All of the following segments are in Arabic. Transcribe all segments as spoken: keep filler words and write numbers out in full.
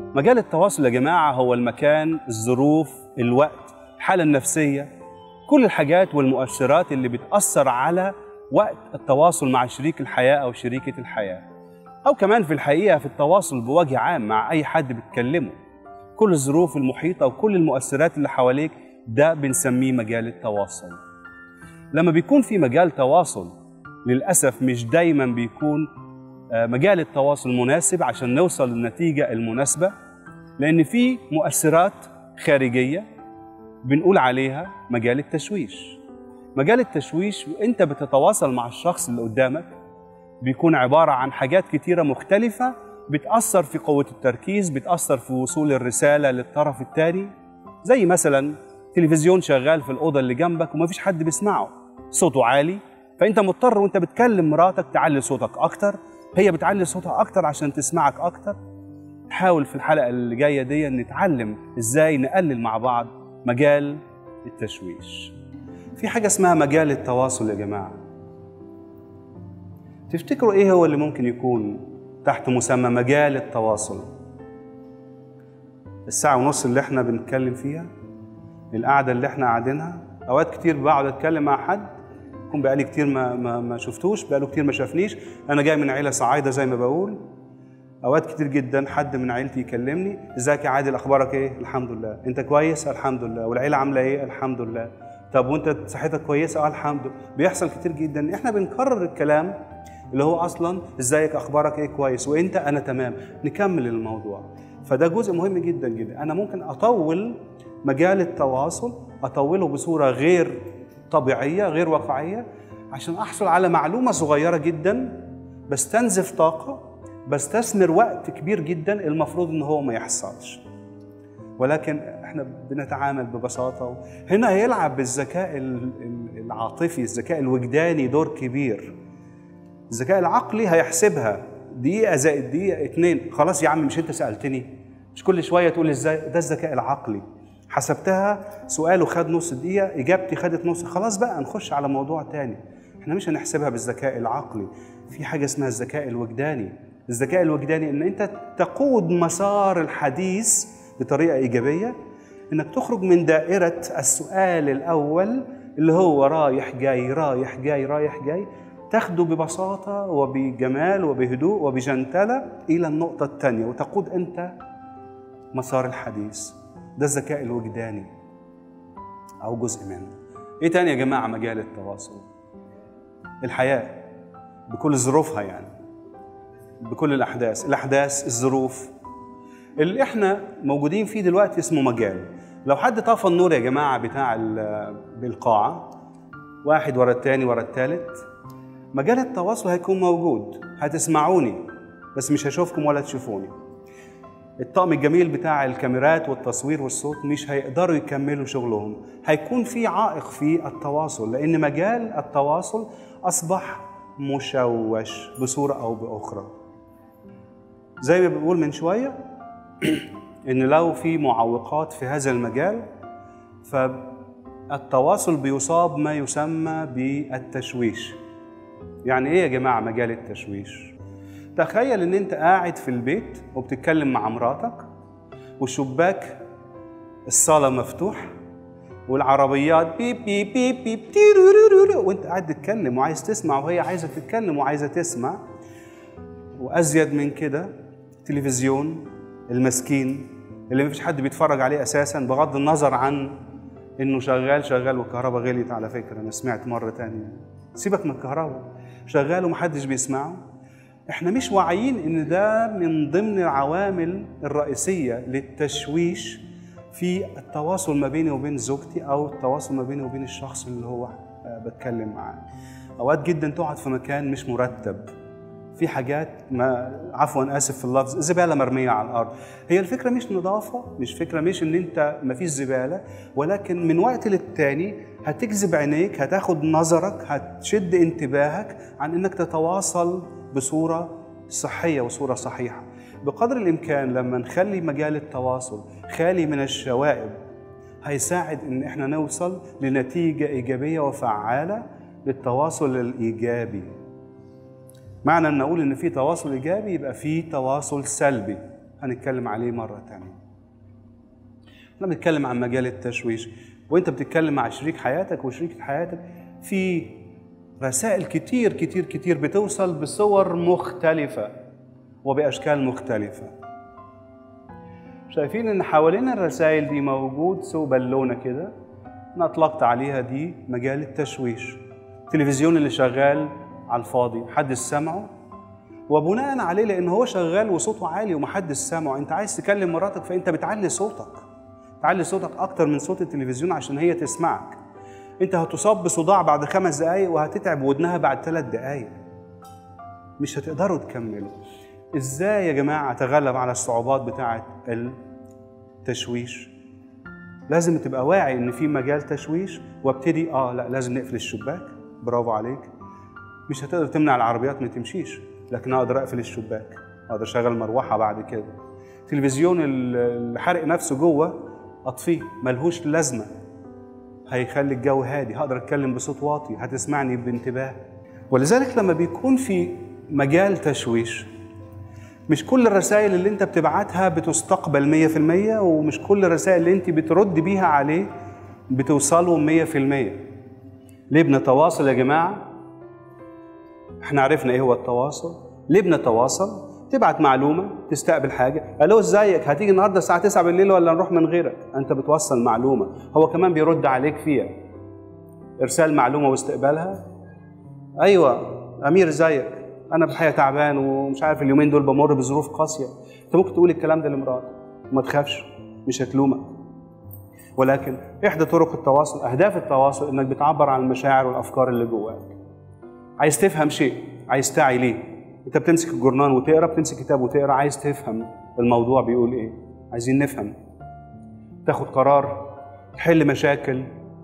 مجال التواصل يا جماعة هو المكان، الظروف، الوقت، الحالة النفسية، كل الحاجات والمؤثرات اللي بتأثر على وقت التواصل مع شريك الحياة أو شريكة الحياة، أو كمان في الحقيقة في التواصل بوجه عام مع أي حد بتكلمه. كل الظروف المحيطة وكل المؤثرات اللي حواليك ده بنسميه مجال التواصل. لما بيكون في مجال تواصل للأسف مش دايما بيكون مجال التواصل مناسب عشان نوصل للنتيجة المناسبة، لأن في مؤثرات خارجية بنقول عليها مجال التشويش. مجال التشويش وانت بتتواصل مع الشخص اللي قدامك بيكون عبارة عن حاجات كتيرة مختلفة بتأثر في قوة التركيز، بتأثر في وصول الرسالة للطرف الثاني. زي مثلا تلفزيون شغال في الأوضة اللي جنبك ومفيش حد بيسمعه، صوته عالي، فأنت مضطر وانت بتكلم مراتك تعلي صوتك أكتر، هي بتعلي صوتها أكتر عشان تسمعك أكتر. نحاول في الحلقة اللي جاية دي نتعلم إزاي نقلل مع بعض مجال التشويش. في حاجة اسمها مجال التواصل يا جماعة. تفتكروا إيه هو اللي ممكن يكون تحت مسمى مجال التواصل؟ الساعة ونص اللي احنا بنتكلم فيها، القعدة اللي احنا قاعدينها. أوقات كتير بقعد أتكلم مع حد يكون بقالي كتير ما, ما, ما شفتوش، بقاله كتير ما شافنيش، أنا جاي من عيلة صعايدة زي ما بقول. أوقات كتير جدا حد من عيلتي يكلمني، ازيك يا عادل، أخبارك إيه؟ الحمد لله. أنت كويس؟ الحمد لله. والعيلة عاملة إيه؟ الحمد لله. طب وأنت صحتك كويسة؟ أه الحمد لله. بيحصل كتير جدا إحنا بنكرر الكلام اللي هو أصلا ازيك، أخبارك إيه؟ كويس. وأنت؟ أنا تمام. نكمل الموضوع. فده جزء مهم جدا جدا. أنا ممكن أطول مجال التواصل، أطوله بصورة غير طبيعية غير واقعية عشان أحصل على معلومة صغيرة جدا، بستنزف طاقة، بستثمر وقت كبير جدا المفروض ان هو ما يحصلش. ولكن احنا بنتعامل ببساطه. هنا هيلعب بالذكاء العاطفي، الذكاء الوجداني دور كبير. الذكاء العقلي هيحسبها دقيقه زائد دقيقه اتنين، خلاص يا عم مش انت سالتني، مش كل شويه تقول ازاي. ده الذكاء العقلي، حسبتها، سؤاله خد نص دقيقه، اجابتي خدت نص، خلاص بقى نخش على موضوع تاني. احنا مش هنحسبها بالذكاء العقلي، في حاجه اسمها الذكاء الوجداني. الذكاء الوجداني ان انت تقود مسار الحديث بطريقه ايجابيه، انك تخرج من دائره السؤال الاول اللي هو رايح جاي رايح جاي رايح جاي، تاخده ببساطه وبجمال وبهدوء وبجنتله الى النقطه الثانيه، وتقود انت مسار الحديث. ده الذكاء الوجداني او جزء منه. ايه تاني يا جماعه مجال التواصل؟ الحياه بكل ظروفها، يعني بكل الأحداث، الأحداث الظروف اللي احنا موجودين فيه دلوقتي اسمه مجال. لو حد طفى النور يا جماعة بتاع بالقاعة، واحد ورا التاني ورا التالت، مجال التواصل هيكون موجود، هتسمعوني بس مش هشوفكم ولا تشوفوني. الطقم الجميل بتاع الكاميرات والتصوير والصوت مش هيقدروا يكملوا شغلهم، هيكون في عائق في التواصل، لأن مجال التواصل أصبح مشوش بصورة أو بأخرى. زي ما بنقول من شوية إن لو في معوقات في هذا المجال فالتواصل بيصاب ما يسمى بالتشويش. يعني إيه يا جماعة مجال التشويش؟ تخيل إن أنت قاعد في البيت وبتتكلم مع مراتك، والشباك الصالة مفتوح، والعربيات بيب بيب بيب بيب تيرورورو، وانت قاعد تتكلم وعايز تسمع وهي عايزه تتكلم وعايزه تسمع. وازيد من كده التلفزيون المسكين اللي مفيش حد بيتفرج عليه اساسا، بغض النظر عن انه شغال شغال والكهرباء غليت. على فكره انا سمعت مره تانية، سيبك من الكهرباء، شغال ومحدش بيسمعه. احنا مش واعيين ان ده من ضمن العوامل الرئيسيه للتشويش في التواصل ما بيني وبين زوجتي، أو التواصل ما بيني وبين الشخص اللي هو بتكلم معاه. أوقات جدا تقعد في مكان مش مرتب، في حاجات ما عفوا آسف في اللفظ، زبالة مرمية على الأرض. هي الفكرة مش نظافة، مش فكرة مش إن أنت ما فيش زبالة، ولكن من وقت للتاني هتجذب عينيك، هتاخد نظرك، هتشد انتباهك عن إنك تتواصل بصورة صحية وصورة صحيحة. بقدر الإمكان لما نخلي مجال التواصل خالي من الشوائب هيساعد إن إحنا نوصل لنتيجة إيجابية وفعالة للتواصل الإيجابي. معنى أن نقول إن في تواصل إيجابي يبقى في تواصل سلبي. هنتكلم عليه مرة تانية. احنا بنتكلم عن مجال التشويش، وانت بتتكلم مع شريك حياتك وشريكة حياتك في رسائل كتير كتير كتير بتوصل بصور مختلفة وبأشكال مختلفة. شايفين ان حوالين الرسائل دي موجود سو بالونة كده انا اطلقت عليها دي مجال التشويش. التلفزيون اللي شغال على الفاضي محدش سامعه، وبناء عليه لان هو شغال وصوته عالي ومحدش سامعه، انت عايز تكلم مراتك فانت بتعلي صوتك، تعلي صوتك اكتر من صوت التلفزيون عشان هي تسمعك. انت هتصاب بصداع بعد خمس دقايق وهتتعب ودنها بعد ثلاث دقايق، مش هتقدروا تكملوا. ازاي يا جماعه اتغلب على الصعوبات بتاعه التشويش؟ لازم تبقى واعي ان في مجال تشويش وابتدي اه لا لازم نقفل الشباك. برافو عليك. مش هتقدر تمنع العربيات ما تمشيش، لكن اقدر اقفل الشباك، اقدر اشغل مروحه بعد كده. التلفزيون اللي حرق نفسه جوه اطفيه، ملهوش لازمه، هيخلي الجو هادي، هقدر اتكلم بصوت واطي، هتسمعني بانتباه. ولذلك لما بيكون في مجال تشويش مش كل الرسائل اللي انت بتبعتها بتستقبل مية في المية، ومش كل الرسائل اللي انت بترد بيها عليه بتوصله مية في المية. ليه بنتواصل يا جماعة؟ احنا عرفنا ايه هو التواصل. ليه بنتواصل؟ تبعت معلومة، تستقبل حاجة، الو ازيك، هتيجي النهارده الساعة تسعة بالليل ولا نروح من غيرك؟ انت بتوصل معلومة، هو كمان بيرد عليك فيها. ارسال معلومة واستقبالها. ايوه امير ازيك، انا بالحقيقة تعبان ومش عارف اليومين دول بمر بظروف قاسية. انت ممكن تقول الكلام ده لمراتك وما تخافش، مش هتلومك. ولكن احدى طرق التواصل، اهداف التواصل، انك بتعبر عن المشاعر والافكار اللي جواك. عايز تفهم شيء، عايز تعي ليه. انت بتمسك الجورنال وتقرا، بتمسك كتاب وتقرا، عايز تفهم الموضوع بيقول ايه، عايزين نفهم. تاخد قرار، تحل مشاكل،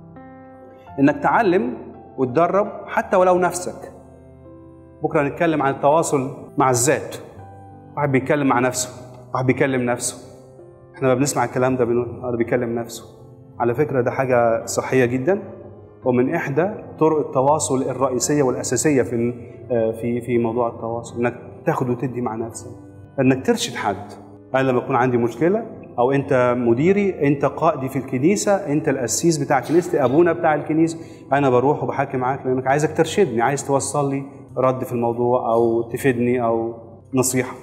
انك تعلم وتدرب حتى ولو نفسك. بكره هنتكلم عن التواصل مع الذات. واحد بيتكلم مع نفسه، واحد بيكلم نفسه. احنا ما بنسمع الكلام ده بنقول هذا بيكلم نفسه. على فكره ده حاجه صحيه جدا، ومن احدى طرق التواصل الرئيسيه والاساسيه في في في موضوع التواصل، انك تاخد وتدي مع نفسك، انك ترشد حد. انا لما يكون عندي مشكله، او انت مديري، انت قائدي في الكنيسه، انت القسيس بتاع كنيستي، ابونا بتاع الكنيسه، انا بروح وبحكي معاك لانك عايزك ترشدني، عايز توصل لي رد في الموضوع او تفيدني او نصيحه.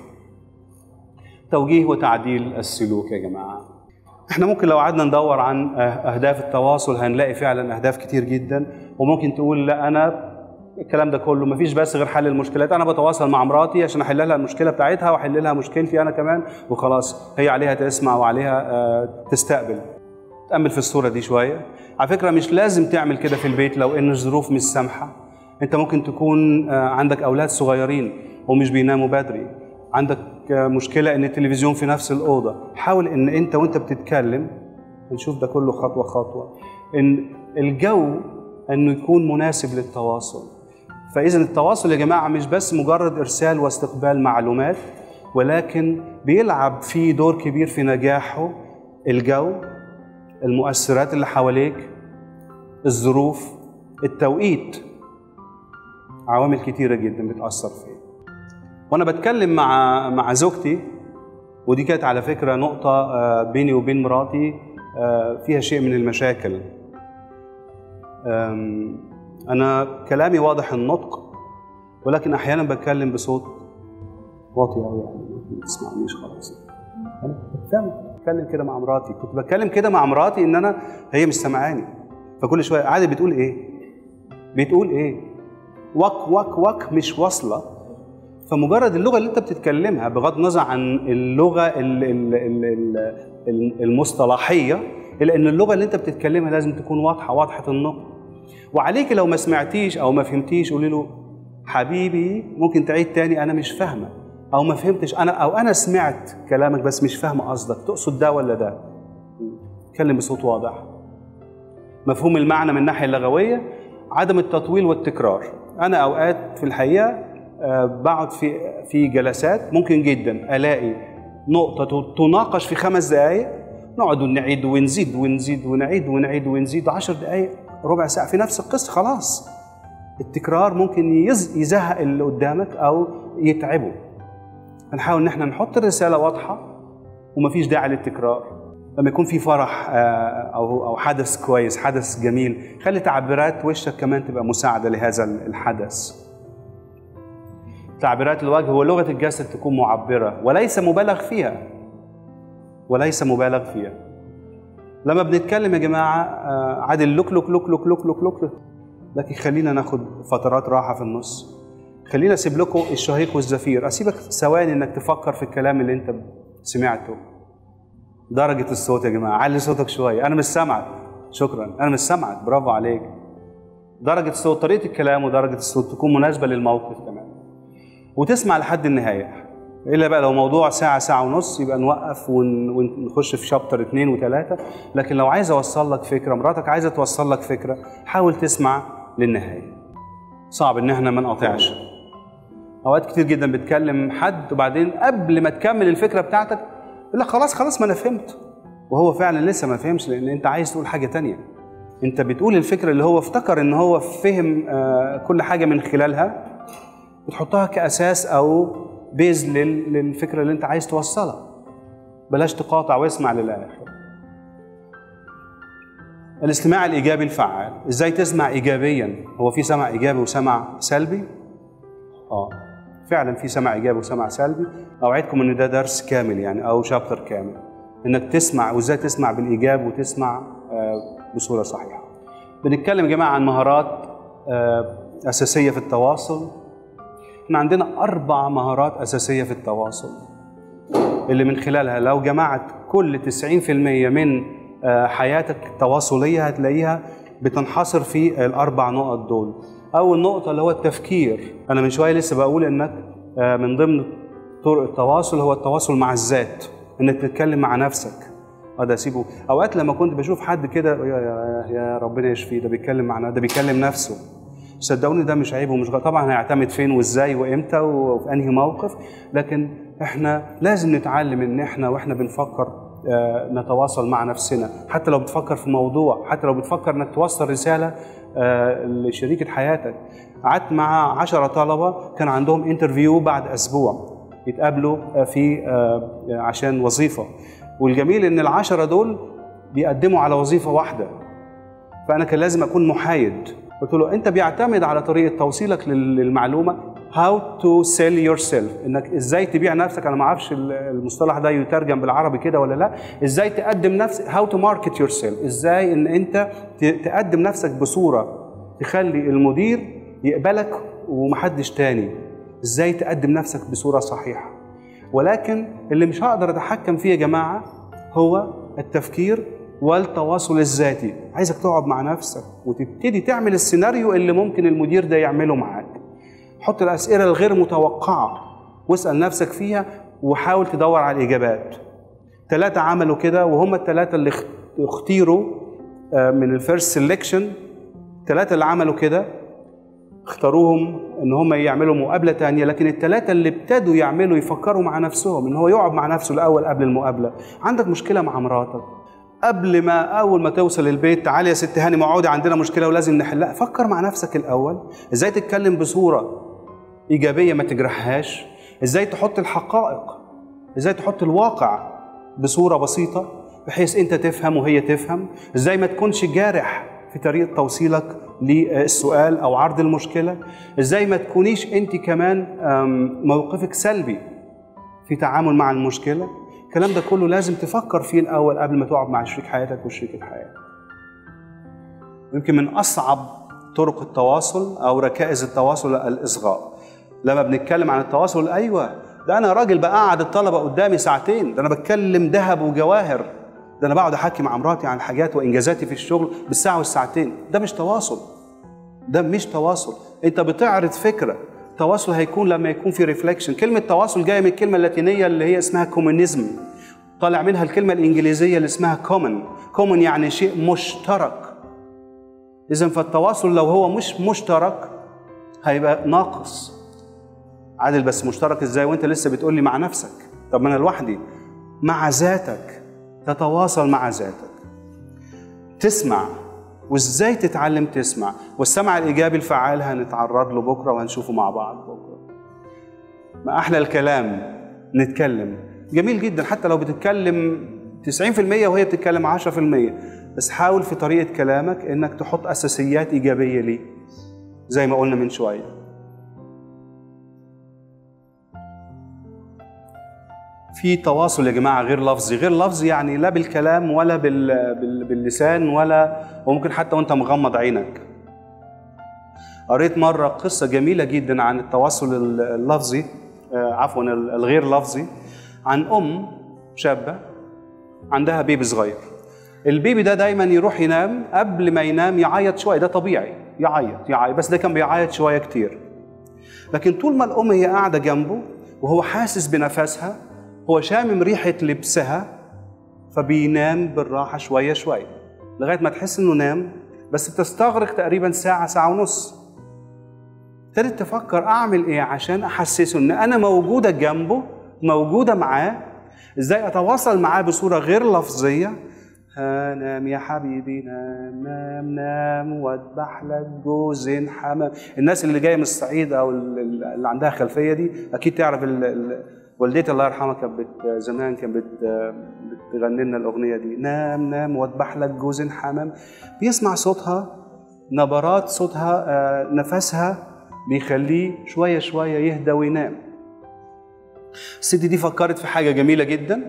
توجيه وتعديل السلوك يا جماعه. احنا ممكن لو قعدنا ندور عن اهداف التواصل هنلاقي فعلا اهداف كتير جدا، وممكن تقول لا انا الكلام ده كله مفيش بس غير حل المشكلات، انا بتواصل مع مراتي عشان احل لها المشكله بتاعتها واحل لها مشكلتي انا كمان وخلاص، هي عليها تسمع وعليها تستقبل. تأمل في الصوره دي شويه. على فكره مش لازم تعمل كده في البيت لو ان الظروف مش سامحه. انت ممكن تكون عندك اولاد صغيرين ومش بيناموا بدري، عندك مشكله ان التلفزيون في نفس الاوضه، حاول ان انت وانت بتتكلم، نشوف ده كله خطوه خطوه، ان الجو انه يكون مناسب للتواصل. فاذا التواصل يا جماعه مش بس مجرد ارسال واستقبال معلومات، ولكن بيلعب فيه دور كبير في نجاحه الجو، المؤثرات اللي حواليك، الظروف، التوقيت، عوامل كتيره جدا بتاثر فيه. وانا بتكلم مع مع زوجتي، ودي كانت على فكره نقطه بيني وبين مراتي فيها شيء من المشاكل. انا كلامي واضح النطق، ولكن احيانا بتكلم بصوت واطي قوي، يعني ما تسمعنيش خالص. انا فعلا بتكلم كده مع مراتي، كنت بتكلم كده مع مراتي ان انا هي مش سامعاني، فكل شويه قاعده بتقول ايه؟ بتقول ايه؟ وك وك وك مش واصله. فمجرد اللغه اللي انت بتتكلمها بغض النظر عن اللغه المصطلحيه، الا ان اللغه اللي انت بتتكلمها لازم تكون واضحه، واضحه النطق. وعليك لو ما سمعتيش او ما فهمتيش قولي له حبيبي ممكن تعيد تاني، انا مش فاهمه او ما فهمتش، انا او انا سمعت كلامك بس مش فاهمه قصدك، تقصد ده ولا ده؟ اتكلم بصوت واضح. مفهوم المعنى من الناحيه اللغويه، عدم التطويل والتكرار. انا اوقات في الحقيقه بقعد في في جلسات ممكن جدا الاقي نقطه تناقش في خمس دقائق، نقعد نعيد ونزيد ونزيد ونعيد ونعيد ونزيد عشر دقائق، ربع ساعه في نفس القصه. خلاص التكرار ممكن يزهق اللي قدامك او يتعبه. هنحاول ان احنا نحط الرساله واضحه ومفيش داعي للتكرار. لما يكون في فرح او او حدث كويس، حدث جميل، خلي تعبيرات وشك كمان تبقى مساعده لهذا الحدث. تعبيرات الوجه ولغه الجسد تكون معبره وليس مبالغ فيها، وليس مبالغ فيها. لما بنتكلم يا جماعه عادي اللوك لوك لوك لوك لوك لوك لوك، لكن خلينا ناخد فترات راحه في النص. خلينا اسيب لكم الشهيق والزفير، اسيبك ثواني انك تفكر في الكلام اللي انت سمعته. درجة الصوت يا جماعة، علي صوتك شوية، أنا مش سامعك. شكرا، أنا مش سامعك، برافو عليك. درجة الصوت، طريقة الكلام ودرجة الصوت تكون مناسبة للموقف كمان. وتسمع لحد النهاية. إلا بقى لو موضوع ساعة ساعة ونص يبقى نوقف ونخش في شابتر اثنين وثلاثة، لكن لو عايز أوصل لك فكرة، مراتك عايزة توصل لك فكرة، حاول تسمع للنهاية. صعب إن إحنا ما نقاطعش. أوقات كتير جدا بتكلم حد وبعدين قبل ما تكمل الفكرة بتاعتك يقول لك خلاص خلاص ما أنا فهمت، وهو فعلا لسه ما فهمش، لأن أنت عايز تقول حاجة تانية. أنت بتقول الفكرة اللي هو افتكر إن هو فهم كل حاجة من خلالها، بتحطها كأساس أو بيز للفكرة اللي أنت عايز توصلها. بلاش تقاطع واسمع للآخر. الاستماع الإيجابي الفعال. إزاي تسمع إيجابيا؟ هو في سمع إيجابي وسمع سلبي؟ آه فعلا في سمع إيجابي وسمع سلبي. أوعدكم إن ده درس كامل يعني أو شابتر كامل، إنك تسمع وإزاي تسمع بالإيجاب وتسمع بصورة صحيحة. بنتكلم يا جماعة عن مهارات أساسية في التواصل. إحنا عندنا أربع مهارات أساسية في التواصل اللي من خلالها لو جمعت كل تسعين في المية من حياتك التواصلية هتلاقيها بتنحصر في الأربع نقط دول. أول نقطة اللي هو التفكير. أنا من شوية لسه بقول إنك من ضمن طرق التواصل هو التواصل مع الذات، إنك تتكلم مع نفسك. هذا سيبه. أوقات لما كنت بشوف حد كده يا, يا, يا ربنا يشفيه، ده بيتكلم معنا، ده بيكلم نفسه. صدقوني ده مش عيب ومش غلط، طبعا هيعتمد فين وإزاي وإمتى وفي أنهي موقف، لكن إحنا لازم نتعلم إن إحنا وإحنا بنفكر نتواصل مع نفسنا. حتى لو بتفكر في موضوع، حتى لو بتفكر إنك توصل رسالة لشريكة حياتك. قعدت مع عشرة طلبة كان عندهم انترفيو بعد أسبوع يتقابلوا في عشان وظيفة، والجميل إن العشرة دول بيقدموا على وظيفة واحدة، فأنا كان لازم أكون محايد. قلت له أنت بيعتمد على طريقة توصيلك للمعلومة how to sell yourself، إنك إزاي تبيع نفسك. أنا ما أعرفش المصطلح ده يترجم بالعربي كده ولا لا. إزاي تقدم نفسك، how to market yourself، إزاي إن أنت تقدم نفسك بصورة تخلي المدير يقبلك ومحدش تاني. إزاي تقدم نفسك بصورة صحيحة. ولكن اللي مش هقدر أتحكم فيه يا جماعة هو التفكير والتواصل الذاتي. عايزك تقعد مع نفسك وتبتدي تعمل السيناريو اللي ممكن المدير ده يعمله معاك. حط الأسئلة الغير متوقعة واسأل نفسك فيها وحاول تدور على الإجابات. ثلاثة عملوا كده وهم الثلاثة اللي اختيروا من الفيرست سيلكشن. ثلاثة اللي عملوا كده اختاروهم ان هم يعملوا مقابلة تانية، لكن الثلاثة اللي ابتدوا يعملوا يفكروا مع نفسهم ان هو يقعد مع نفسه الأول قبل المقابلة. عندك مشكلة مع مراتك، قبل ما أول ما توصل البيت تعالي يا ست هاني معودة عندنا مشكلة ولازم نحلها. فكر مع نفسك الأول إزاي تتكلم بصورة إيجابية ما تجرحهاش، إزاي تحط الحقائق، إزاي تحط الواقع بصورة بسيطة بحيث أنت تفهم وهي تفهم، إزاي ما تكونش جارح في طريقة توصيلك للسؤال أو عرض المشكلة، إزاي ما تكونيش أنت كمان موقفك سلبي في تعامل مع المشكلة. الكلام ده كله لازم تفكر فيه الأول قبل ما تقعد مع شريك حياتك وشريك الحياة. يمكن من أصعب طرق التواصل أو ركائز التواصل الإصغاء. لما بنتكلم عن التواصل، أيوة ده أنا راجل بقعد الطلبة قدامي ساعتين، ده أنا بتكلم ذهب وجواهر، ده أنا بقعد أحكي مع مراتي عن حاجات وإنجازاتي في الشغل بالساعة والساعتين. ده مش تواصل، ده مش تواصل. أنت بتعرض فكرة. التواصل هيكون لما يكون في ريفلكشن. كلمة تواصل جاية من الكلمة اللاتينية اللي هي اسمها كومونيزم، طالع منها الكلمة الإنجليزية اللي اسمها كومن. كومن يعني شيء مشترك. إذن فالتواصل لو هو مش مشترك هيبقى ناقص. عادل بس مشترك إزاي وأنت لسه بتقول لي مع نفسك؟ طب ما أنا لوحدي. مع ذاتك، تتواصل مع ذاتك، تسمع. وإزاي تتعلم تسمع؟ والسمع الإيجابي الفعال هنتعرض له بكرة وهنشوفه مع بعض بكرة. ما أحلى الكلام نتكلم، جميل جدا حتى لو بتتكلم تسعين في المية وهي بتتكلم عشرة في المية، بس حاول في طريقة كلامك انك تحط اساسيات ايجابية ليه زي ما قلنا من شوية. في تواصل يا جماعة غير لفظي، غير لفظي يعني لا بالكلام ولا باللسان ولا وممكن حتى وانت مغمض عينك. قريت مرة قصة جميلة جدا عن التواصل اللفظي آه عفوا الغير لفظي، عن أم شابة عندها بيبي صغير. البيبي ده دايما يروح ينام، قبل ما ينام يعيط شوية، ده طبيعي، يعيط يعيط بس ده كان بيعيط شوية كتير. لكن طول ما الأم هي قاعدة جنبه وهو حاسس بنفسها، هو شامم ريحة لبسها، فبينام بالراحة شوية شوية لغاية ما تحس إنه نام، بس بتستغرق تقريبا ساعة ساعة ونص. ابتدت تفكر أعمل إيه عشان أحسسه إن أنا موجودة جنبه، موجودة معاه، إزاي أتواصل معاه بصورة غير لفظية. ها نام يا حبيبي نام نام نام واذبح لك جوز حمام. الناس اللي جايه من الصعيد او اللي عندها خلفيه دي اكيد تعرف ال ال والدتي الله يرحمها كانت زمان كانت بتغني لنا الاغنيه دي، نام نام واذبح لك جوز حمام. بيسمع صوتها، نبرات صوتها، نفسها بيخليه شويه شويه يهدى وينام. الست دي فكرت في حاجه جميله جدا،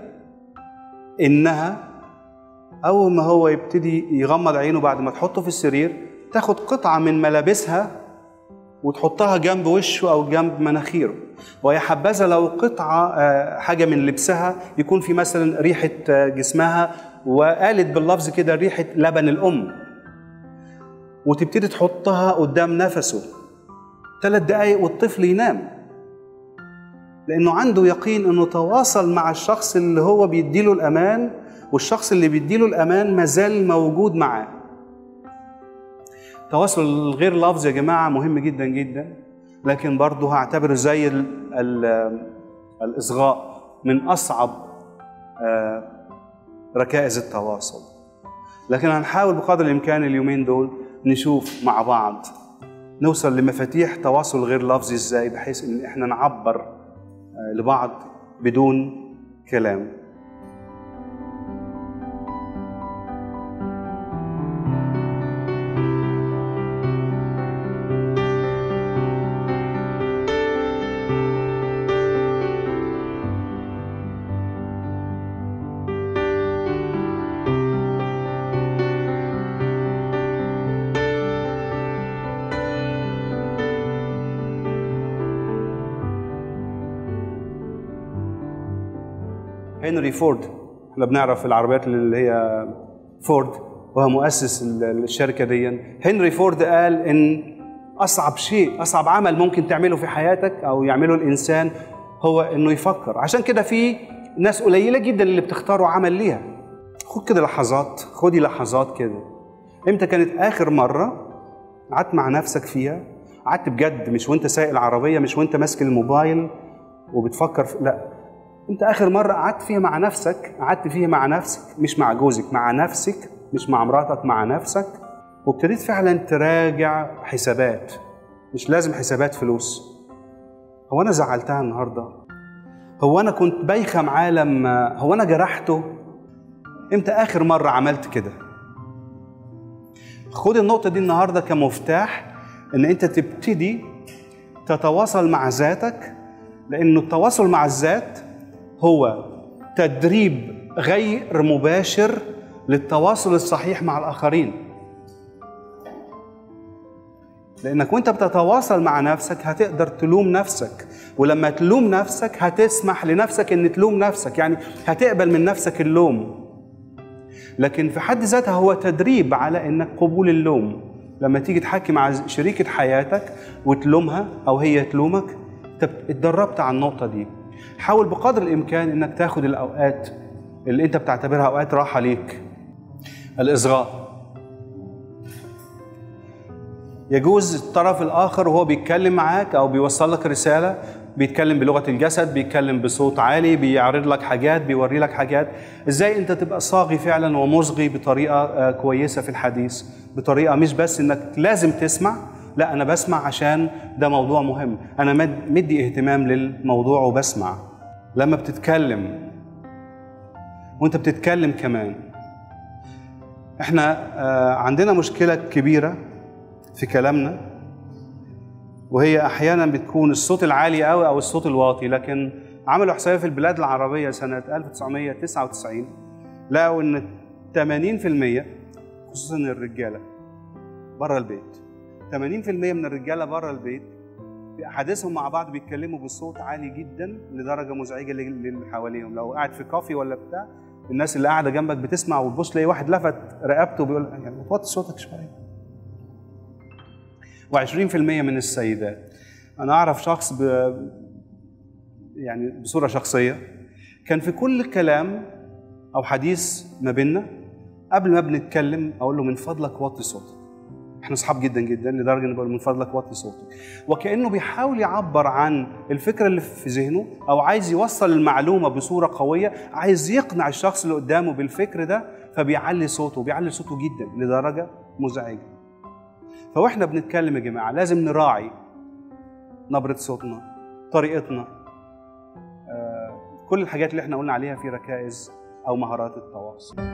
انها أول ما هو يبتدي يغمض عينه بعد ما تحطه في السرير، تاخد قطعة من ملابسها وتحطها جنب وشه أو جنب مناخيره، ويا حبذا لو قطعة حاجة من لبسها يكون في مثلا ريحة جسمها، وقالت باللفظ كده ريحة لبن الأم، وتبتدي تحطها قدام نفسه ثلاث دقايق والطفل ينام، لأنه عنده يقين أنه تواصل مع الشخص اللي هو بيديله الأمان، والشخص اللي بيديله الأمان مازال موجود معاه. التواصل الغير لفظي يا جماعة مهم جدا جدا، لكن برضه هعتبره زي ال ال الإصغاء من أصعب ركائز التواصل. لكن هنحاول بقدر الإمكان اليومين دول نشوف مع بعض نوصل لمفاتيح تواصل غير لفظي إزاي، بحيث إن إحنا نعبر لبعض بدون كلام. هنري فورد، احنا بنعرف العربيات اللي هي فورد وهو مؤسس الشركة دي. هنري فورد قال إن أصعب شيء، أصعب عمل ممكن تعمله في حياتك أو يعمله الإنسان هو إنه يفكر. عشان كده في ناس قليلة جدا اللي بتختاروا عمل ليها. خد كده لحظات، خدي لحظات كده. إمتى كانت آخر مرة قعدت مع نفسك فيها؟ قعدت بجد، مش وأنت سايق العربية، مش وأنت ماسك الموبايل وبتفكر في... لا، انت اخر مره قعدت فيها مع نفسك، قعدت فيها مع نفسك، مش مع جوزك، مع نفسك، مش مع مراتك، مع نفسك، وابتديت فعلا تراجع حسابات. مش لازم حسابات فلوس. هو انا زعلتها النهارده؟ هو انا كنت بايخه معاه لما هو انا جرحته؟ امتى اخر مره عملت كده؟ خد النقطه دي النهارده كمفتاح ان انت تبتدي تتواصل مع ذاتك، لانه التواصل مع الذات هو تدريب غير مباشر للتواصل الصحيح مع الآخرين. لأنك وانت بتتواصل مع نفسك هتقدر تلوم نفسك، ولما تلوم نفسك هتسمح لنفسك ان تلوم نفسك، يعني هتقبل من نفسك اللوم. لكن في حد ذاتها هو تدريب على انك قبول اللوم. لما تيجي تحكي مع شريكة حياتك وتلومها او هي تلومك، اتدربت على النقطة دي. حاول بقدر الإمكان إنك تاخد الأوقات اللي أنت بتعتبرها أوقات راحة ليك. الإصغاء. يجوز الطرف الآخر وهو بيتكلم معاك أو بيوصل لك رسالة بيتكلم بلغة الجسد، بيتكلم بصوت عالي، بيعرض لك حاجات، بيوري لك حاجات. إزاي أنت تبقى صاغي فعلا ومصغي بطريقة كويسة في الحديث، بطريقة مش بس إنك لازم تسمع، لا أنا بسمع عشان ده موضوع مهم، أنا مدي اهتمام للموضوع وبسمع. لما بتتكلم وانت بتتكلم كمان. احنا آه عندنا مشكلة كبيرة في كلامنا، وهي احيانا بتكون الصوت العالي قوي او الصوت الواطي. لكن عملوا احصائيه في البلاد العربيه سنه ألف وتسعمائة وتسعة وتسعين لقوا ان ثمانين بالمئة خصوصا الرجاله بره البيت، ثمانين بالمئة من الرجاله بره البيت في احاديثهم مع بعض بيتكلموا بصوت عالي جدا لدرجه مزعجه للي حواليهم. لو قاعد في كافي ولا بتاع، الناس اللي قاعده جنبك بتسمع وتبص تلاقي واحد لفت رقبته بيقول يعني توطي صوتك شويه. وعشرين بالمئة من السيدات. أنا أعرف شخص ب... يعني بصورة شخصية كان في كل كلام أو حديث ما بيننا قبل ما بنتكلم أقول له من فضلك وطي صوتك. إحنا أصحاب جدا جدا لدرجة إني بقول من فضلك وطي صوتك، وكأنه بيحاول يعبر عن الفكرة اللي في ذهنه أو عايز يوصل المعلومة بصورة قوية، عايز يقنع الشخص اللي قدامه بالفكر ده، فبيعلي صوته، بيعلي صوته جدا لدرجة مزعجة. فواحنا بنتكلم يا جماعه لازم نراعي نبره صوتنا، طريقتنا، آه، كل الحاجات اللي احنا قلنا عليها في ركائز او مهارات التواصل.